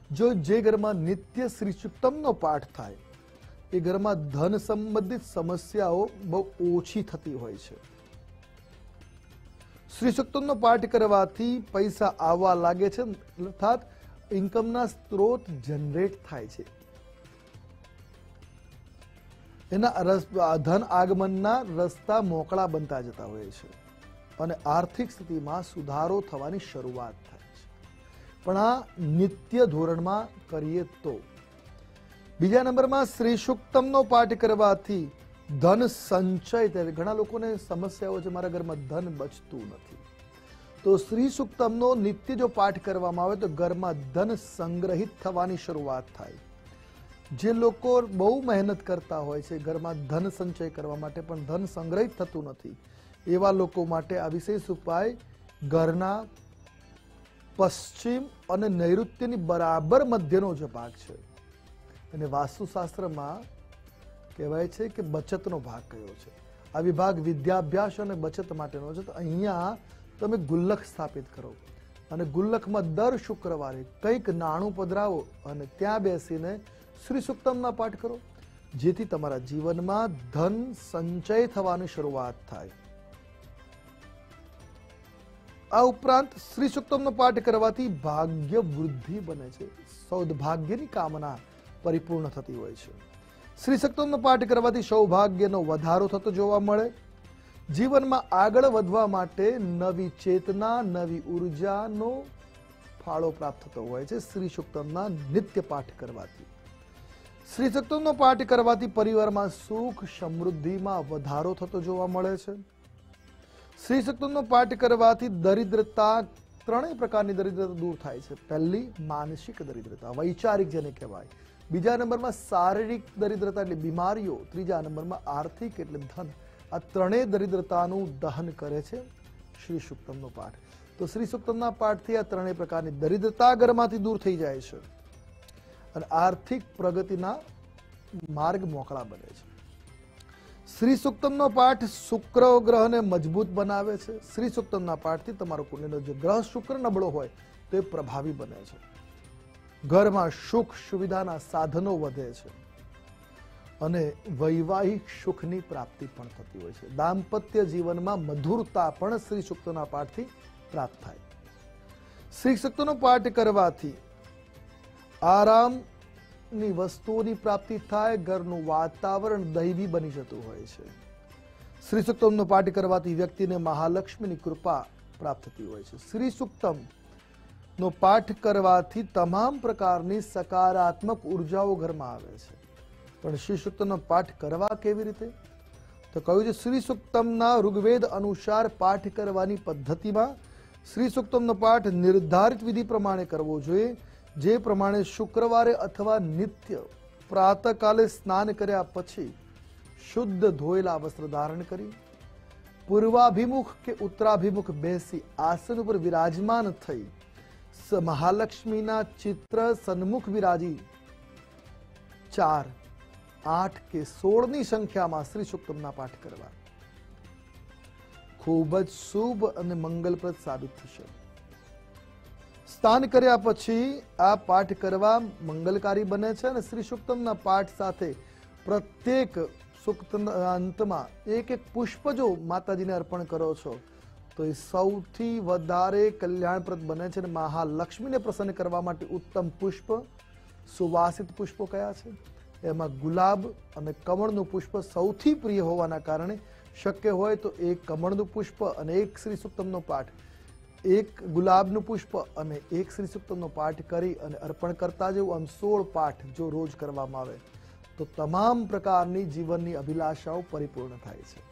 જો જે ઘરમાં નિત્ય શ્રી સુક્તમનો પાઠ થાય એ ઘરમાં ધન સંબંધિત સમસ્યાઓ બહુ ઓછી થતી હોય છે. શ્રી સુક્તમનો પાઠ કરવાથી પૈસા આવવા લાગે છે, અર્થાત ઇન્કમના સ્ત્રોત જનરેટ થાય છે. એના ધન આગમનના રસ્તા મોકળા બનતા જતા હોય છે અને આર્થિક સ્થિતિમાં સુધારો થવાની શરૂઆત થાય છે. પણ આ નિત્ય ધોરણમાં કરીએ તો. બીજા નંબરમાં શ્રી સુક્તમનો પાઠ કરવાથી ધન સંચય થાય. ઘણા લોકોને સમસ્યાઓ છે, મારા ઘરમાં ધન બચતું નથી. તો શ્રી સુક્તમનો નિત્ય જો પાઠ કરવામાં આવે તો ઘરમાં ધન સંગ્રહિત થવાની શરૂઆત થાય. જે લોકો બહુ મહેનત કરતા હોય છે ઘરમાં ધન સંચય કરવા માટે પણ ધન સંગ્રહિત થતું નથી, એવા લોકો માટે આ વિશેષ ઉપાય ઘરના પશ્ચિમ અને નૈઋત્યની બરાબર મધ્યનો જે ભાગ છે, અને વાસ્તુશાસ્ત્રમાં કહેવાય છે કે બચતનો ભાગ કયો છે. આ વિભાગ વિદ્યાભ્યાસ અને બચત માટેનો છે. તો અહીંયા તમે ગુલ્લક સ્થાપિત કરો અને ગુલ્લકમાં દર શુક્રવારે કંઈક નાણું પધરાવો અને ત્યાં બેસીને શ્રી સુક્તમના પાઠ કરો, જેથી તમારા જીવનમાં ધન સંચય થવાની શરૂઆત થાય. આ ઉપરાંત શ્રી સુક્તમનો પાઠ કરવાથી ભાગ્ય વૃદ્ધિ બને છે, સૌભાગ્યની કામના પરિપૂર્ણ થતી હોય છે. શ્રી સુક્તમનો પાઠ કરવાથી સૌભાગ્યનો વધારો થતો જોવા મળે. જીવનમાં આગળ વધવા માટે નવી ચેતના, નવી ઉર્જાનો ફાળો પ્રાપ્ત થતો હોય છે શ્રી સુક્તમના નિત્ય પાઠ કરવાથી. શ્રી સુક્તમનો પાઠ કરવાથી પરિવારમાં સુખ સમૃદ્ધિમાં વધારો થતો જોવા મળે છે. શ્રી સુક્તમનો પાઠ કરવાથી દરિદ્રતા, ત્રણેય પ્રકારની દરિદ્રતા દૂર થાય છે. પહેલી માનસિક દરિદ્રતા, વૈચારિક જેને કહેવાય. બીજા નંબરમાં શારીરિક દરિદ્રતા એટલે બીમારીઓ. ત્રીજા નંબરમાં આર્થિક એટલે ધન. આ ત્રણેય દરિદ્રતાનું દહન કરે છે શ્રી સુક્તમનો પાઠ. તો શ્રી સુક્તમના પાઠથી આ ત્રણેય પ્રકારની દરિદ્રતા ઘરમાંથી દૂર થઈ જાય છે અને આર્થિક પ્રગતિના માર્ગ મોકળા બને છે. શ્રી સુક્તમનો પાઠ શુક્ર ગ્રહને મજબૂત બનાવે છે. શ્રી સુક્તમના પાઠથી તમારો કુંડલીનો જે ગ્રહ શુક્ર નબળો હોય તો એ પ્રભાવી બને છે. ઘરમાં સુખ સુવિધાના સાધનો વધે છે અને વૈવાહિક સુખની પ્રાપ્તિ પણ થતી હોય છે. દાંપત્ય જીવનમાં મધુરતા પણ શ્રી સુક્તના પાઠથી પ્રાપ્ત થાય. શ્રી સુક્તનો પાઠ કરવાથી આરામની વસ્તુઓની પ્રાપ્તિ થાય, ઘરનું વાતાવરણ દૈવી બની જતું હોય છે. શ્રી સુક્તમનો પાઠ કરવાથી વ્યક્તિને મહાલક્ષ્મીની કૃપા પ્રાપ્ત થતી હોય છે. શ્રી સુક્તમનો પાઠ કરવાથી તમામ પ્રકારની સકારાત્મક ઉર્જાઓ ઘરમાં આવે છે. પણ શ્રી સુક્તમનો પાઠ કરવા કેવી રીતે? તો કહ્યું છે શ્રી સુક્તમના ઋગ્વેદ અનુસાર પાઠ કરવાની પદ્ધતિમાં શ્રી સુક્તમનો પાઠ નિર્ધારિત વિધિ પ્રમાણે કરવો જોઈએ. જે પ્રમાણે શુક્રવારે અથવા નિત્ય પ્રાતકાલે સ્નાન કર્યા પછી શુદ્ધ ધોયેલા વસ્ત્ર ધારણ કરી પૂર્વાભિમુખ કે ઉત્તરાભિમુખ બેસી આસન ઉપર વિરાજમાન થઈ મહાલક્ષ્મીના ચિત્ર સન્મુખ વિરાજી 4, 8 કે 16ની સંખ્યામાં શ્રી સુક્તમના પાઠ કરવા ખૂબ જ શુભ અને મંગલપ્રદ સાબિત થશે. સ્નાન કર્યા પછી આ પાઠ કરવા મંગલકારી બને છે અને શ્રી સુક્તમના પાઠ સાથે પ્રત્યેક સુક્તના અંતમાં એક પુષ્પ જો માતાજીને અર્પણ કરો છો તો એ સૌથી વધારે કલ્યાણપ્રદ બને છે. અને મહાલક્ષ્મીને પ્રસન્ન કરવા માટે ઉત્તમ પુષ્પ સુવાસિત પુષ્પો કયા છે? એમાં ગુલાબ અને કમળનું પુષ્પ સૌથી પ્રિય હોવાના કારણે શક્ય હોય તો એક કમળનું પુષ્પ અને એક શ્રી સુક્તમનો પાઠ, એક ગુલાબનું પુષ્પ અને એક શ્રી સુક્તમનો પાઠ કરી અને અર્પણ કરતા જવું. આમ 16 પાઠ જો રોજ કરવામાં આવે તો તમામ પ્રકારની જીવનની અભિલાષાઓ પરિપૂર્ણ થાય છે.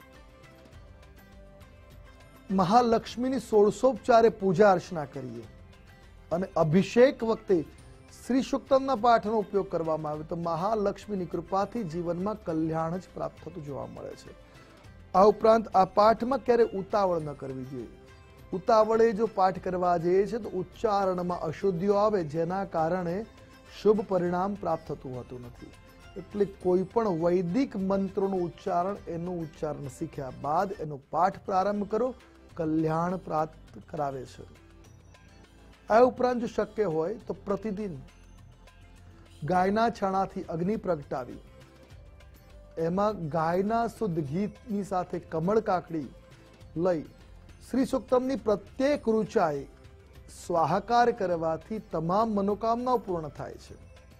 મહાલક્ષ્મીની 16 પૂજા અર્ચના કરીએ અને અભિષેક વખતે શ્રી સુક્તમના પાઠનો ઉપયોગ કરવામાં આવે તો મહાલક્ષ્મીની કૃપાથી જીવનમાં કલ્યાણ જ પ્રાપ્ત થતું જોવા મળે છે. આ ઉપરાંત આ પાઠમાં ક્યારે ઉતાવળ ન કરવી જોઈએ. ઉતાવળે જો પાઠ કરવા જઈએ છે તો ઉચ્ચારણમાં અશુદ્ધિઓ આવે, જેના કારણે શુભ પરિણામ પ્રાપ્ત થતું હોતું નથી. એટલે કોઈ પણ વૈદિક મંત્રોનું ઉચ્ચારણ, એનું ઉચ્ચારણ શીખ્યા બાદ એનો પાઠ પ્રારંભ કરો, કલ્યાણ પ્રાપ્ત કરાવે છે. આ ઉપરાંત જો શક્ય હોય તો પ્રતિદિન ગાયના છાણાથી અગ્નિ પ્રગટાવી એમાં ગાયના શુદ્ધ ઘીની સાથે કમળ કાકડી લઈ શ્રી સુક્તમની પ્રત્યેક ઋચાએ સ્વાહાકાર કરવાથી તમામ મનોકામનાઓ પૂર્ણ થાય છે.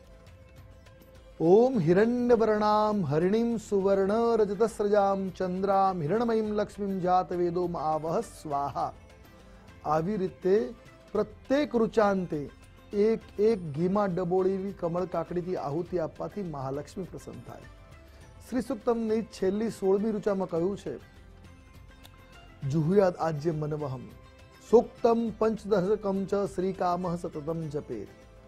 ઓમ હિરણ્યવર્ણામ હરિણીમ સુવર્ણ રજતસ્રજામ ચંદ્રામ હિરણમયીમ લક્ષ્મીમ જાતવેદોમ આવહ સ્વાહા. આવી રીતે પ્રત્યેક ઋચાંતે એક એક ઘીમાં ડબોળેલી કમળ કાકડીથી આહુતિ આપવાથી મહાલક્ષ્મી પ્રસન્ન થાય. શ્રી સુક્તમની છેલ્લી 16મી ઋચામાં કહ્યું છે, જુહુયાદ આજ્ય મનવહમ સૂક્તમ પંચદશકમ ચ શ્રીકામઃ સતતમ જપેત.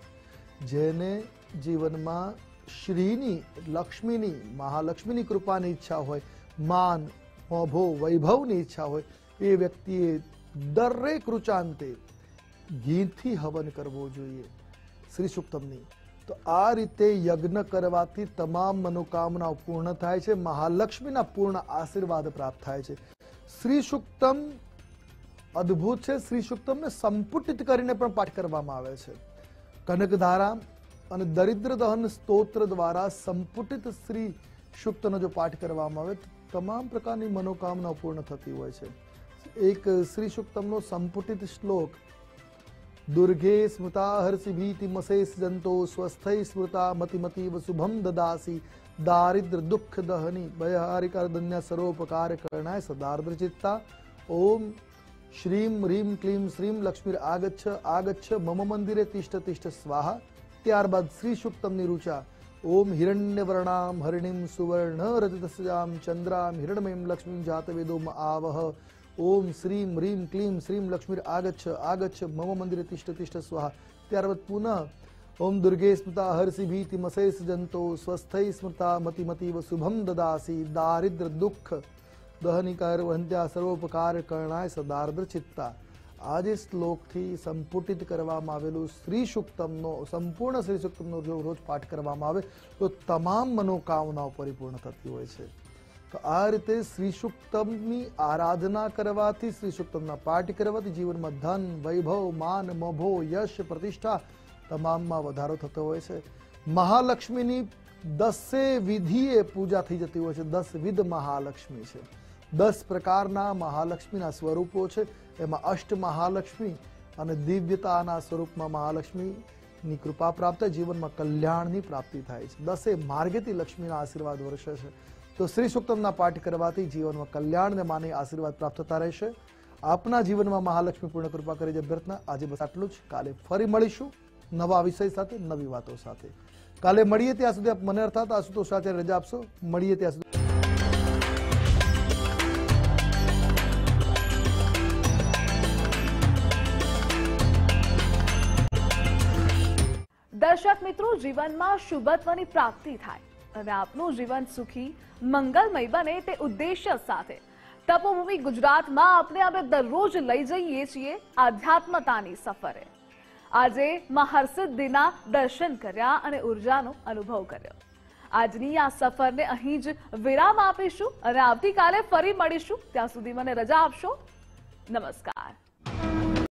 જેને જીવનમાં શ્રીની, લક્ષ્મીની, મહાલક્ષ્મીની કૃપાની ઈચ્છા હોય, માન, મોભો, વૈભવની ઈચ્છા હોય, એ વ્યક્તિએ દરેક ઋચાંતે ઘીથી હવન કરવો જોઈએ શ્રી સુક્તમની. તો આ રીતે યજ્ઞ કરવાથી તમામ મનોકામનાઓ પૂર્ણ થાય છે, મહાલક્ષ્મીના પૂર્ણ આશીર્વાદ પ્રાપ્ત થાય છે. શ્રી સુક્તમ અદ્ભુત છે. શ્રી સુક્તમને સંપુટિત કરીને પણ પાઠ કરવામાં આવે છે. કનકધારા અને દરિદ્ર દહન સ્તોત્ર દ્વારા સંપુટિત શ્રી સુક્તનો જો પાઠ કરવામાં આવે તો તમામ પ્રકારની મનોકામનાઓ પૂર્ણ થતી હોય છે. એક શ્રી સુક્તમનો સંપુટિત શ્લોક, દુર્ગે સ્મૃતા હર્ષિ ભીતિ મશેષ જંતો સ્વસ્થૈ સ્મૃતા મતિમતીવ શુભમ દદાસી દારિદ્ર દુઃખ દહની ભયહારિકા દન્ય સર્વોપકાર કરણાય સદાર્દ્ર ચિત્તા. ઓમ શ્રીમ હ્રીમ ક્લીમ શ્રીમ લક્ષ્મીર આગચ્છ આગચ્છ મમ મંદિરે તિષ્ઠ તિષ્ઠ સ્વાહા. ત્યારબાદ શ્રી સુક્તમની ઋચા, ઓમ હિરણ્યવર્ણામ હરિણીમ સુવર્ણ રજતસ્રજામ ચંદ્રામ હિરણમયીમ લક્ષ્મીમ જાતવેદોમ આવહ. ઓમ શ્રીમ હ્રીમ ક્લીમ શ્રીમ લક્ષ્મીર આગચ્છ આગચ્છ મમ મંદિરે તિષ્ઠ તિષ્ઠ સ્વાહા. ત્યારબાદ પુનઃ ઓમ દુર્ગે સ્મૃતા હર્ષિ ભીતિ મશેષ જંતો સ્વસ્થૈ સ્મૃતા મતિમતીવ શુભમ દદાસી દારિદ્ર દુઃખ દહનિકાર વંત્યા સર્વોપકાર કરણાય સદાર્દ્ર ચિત્તા. આ જે શ્લોકથી સંપુટિત કરવામાં આવેલું શ્રી સુક્તમનો, સંપૂર્ણ શ્રી સુક્તમનો જો રોજ પાઠ કરવામાં આવે તો તમામ મનોકામનાઓ પરિપૂર્ણ થતી હોય છે. તો આ રીતે શ્રી સુક્તમની આરાધના કરવાથી, શ્રી સુક્તમના પાઠ કરવાથી જીવનમાં ધન, વૈભવ, માન, મોભો, યશ, પ્રતિષ્ઠા તમામમાં વધારો થતો હોય છે. મહાલક્ષ્મીની 10 વિધિએ પૂજા થઈ જતી હોય છે. 10 વિધ મહાલક્ષ્મી છે. 10 પ્રકારના મહાલક્ષ્મીના સ્વરૂપો છે. એમાં અષ્ટ મહાલક્ષ્મી અને દિવ્યતાના સ્વરૂપમાં મહાલક્ષ્મીની કૃપા પ્રાપ્ત થાય, જીવનમાં કલ્યાણની પ્રાપ્તિ થાય છે. 10 માર્ગેથી લક્ષ્મીના આશીર્વાદ વર્ષે છે. તો શ્રી સુક્તમના પાઠ કરવાથી જીવનમાં કલ્યાણ ને માને આશીર્વાદ પ્રાપ્ત થતા રહેશે. આપના જીવનમાં મહાલક્ષ્મી પૂર્ણ કૃપા કરે છે અભ્યર્થના. આજે બસ આટલું જ. કાલે ફરી મળીશું નવા વિષય સાથે, નવી વાતો સાથે. કાલે મળીએ ત્યાં સુધી આપ મને અર્થાત આશુતોષ સાથે રજા આપશો. મળીએ ત્યાં સુધી. દર્શક મિત્રો, જીવનમાં શુભત્વની પ્રાપ્તિ થાય અને આપનું જીવન સુખી, મંગલમય બને તે ઉદ્દેશ્ય સાથે તપોભૂમિ ગુજરાતમાં આપણે અમે દરરોજ લઈ જઈએ છીએ આધ્યાત્મતાની સફરે. આજે માં હરસિદ્ધિના દર્શન કર્યા અને ઉર્જાનો અનુભવ કર્યો. આજની આ સફરને અહીં જ વિરામ આપીશું અને આવતીકાલે ફરી મળીશું. ત્યાં સુધી મને રજા આપશો. નમસ્કાર.